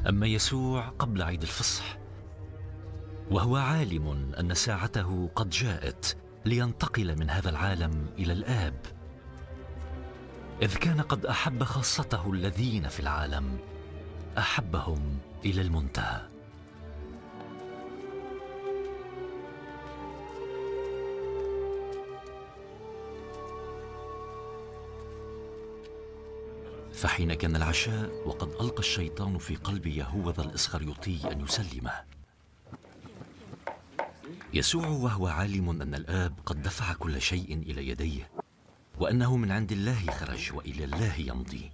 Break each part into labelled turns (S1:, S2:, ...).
S1: أما يسوع قبل عيد الفصح، وهو عالم أن ساعته قد جاءت لينتقل من هذا العالم إلى الآب، إذ كان قد أحب خاصته الذين في العالم، أحبهم إلى المنتهى. فحين كان العشاء وقد ألقى الشيطان في قلب يهوذا الإسخريوطي أن يسلمه، يسوع وهو عالم أن الآب قد دفع كل شيء إلى يديه، وأنه من عند الله خرج وإلى الله يمضي،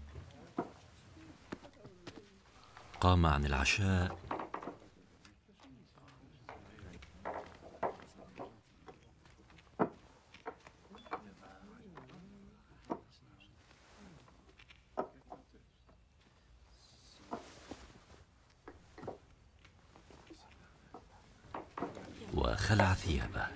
S1: قام عن العشاء وخلع ثيابه.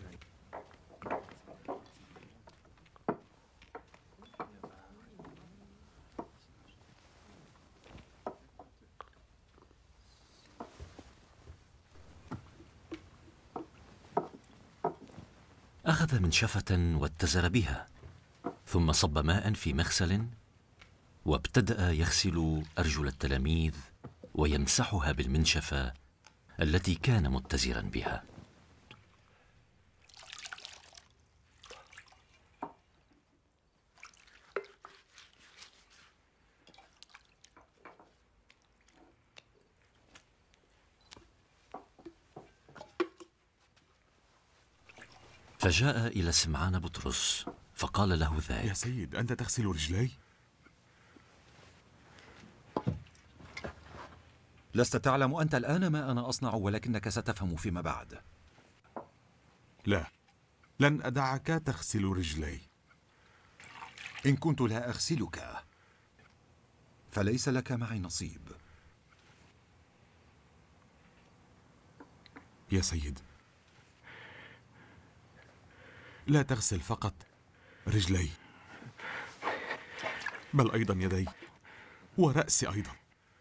S1: أخذ منشفة واتزر بها، ثم صب ماء في مغسل، وابتدأ يغسل أرجل التلاميذ ويمسحها بالمنشفة التي كان متزرا بها. فجاء إلى سمعان بطرس فقال له ذاك:
S2: يا سيد، أنت تغسل رجلي؟
S3: لست تعلم أنت الآن ما أنا أصنع، ولكنك ستفهم فيما بعد.
S2: لا، لن أدعك تغسل رجلي.
S3: إن كنت لا أغسلك فليس لك معي نصيب.
S2: يا سيد، لا تغسل فقط رجلي، بل أيضا يدي ورأسي أيضا.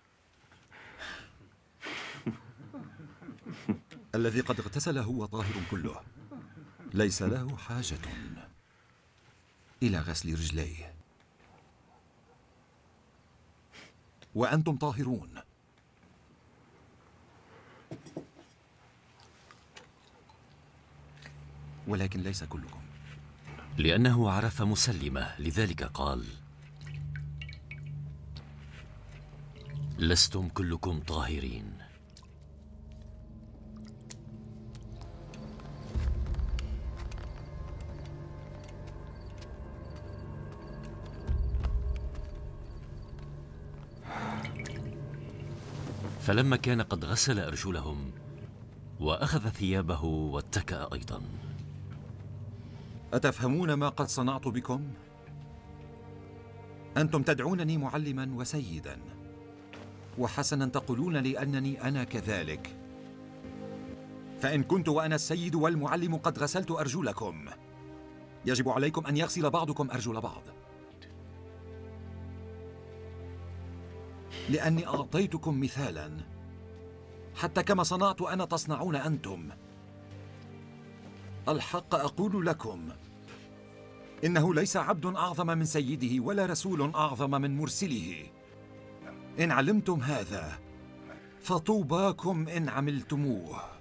S3: الذي قد اغتسل هو طاهر كله، ليس له حاجة إلى غسل رجليه. وأنتم طاهرون، ولكن ليس كلكم.
S1: لأنه عرف مسلمه، لذلك قال: لستم كلكم طاهرين. فلما كان قد غسل أرجلهم وأخذ ثيابه واتكأ أيضا.
S3: أتفهمون ما قد صنعت بكم؟ أنتم تدعونني معلما وسيدا، وحسنا تقولون لي أنني أنا كذلك. فإن كنت وأنا السيد والمعلم قد غسلت أرجلكم، يجب عليكم أن يغسل بعضكم أرجل بعض، لأني أعطيتكم مثالا، حتى كما صنعت أنا تصنعون أنتم. الحق أقول لكم، إنه ليس عبد أعظم من سيده، ولا رسول أعظم من مرسله. إن علمتم هذا فطوباكم إن عملتموه.